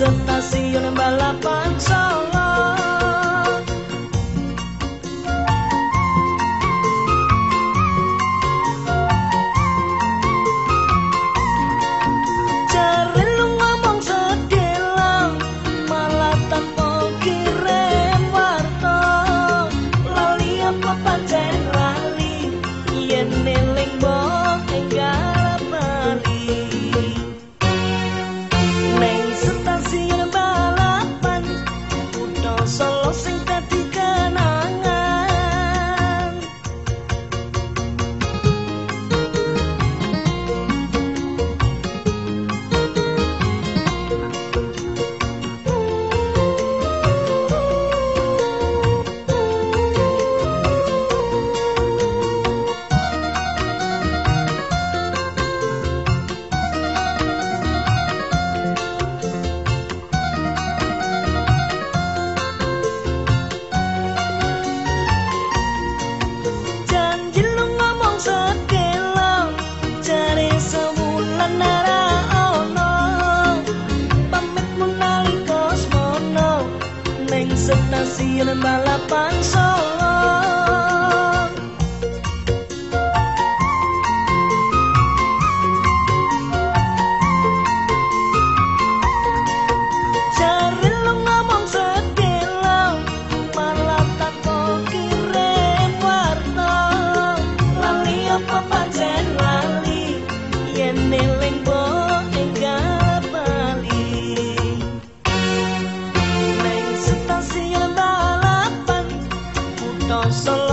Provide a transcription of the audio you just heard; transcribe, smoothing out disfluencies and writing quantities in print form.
stasiun balapan Solo. Jare lu ngomong sedelang malah tanpa kirim warta. Lali apa pancen lali yen eling mbok enggal bali. Neng stasiun balapan kutha Solo sing dadi kenangan. Janji lu ngomong sedelang jare sewulan ora ono. Pamitmu nalika semono ning stasiun balapan Solo. Jare lu ngomong sedelang malah tanpa kirim warta. Lali apa pancen lali yen eling mbok enggal bali. Neng stasiun balapan kutha Solo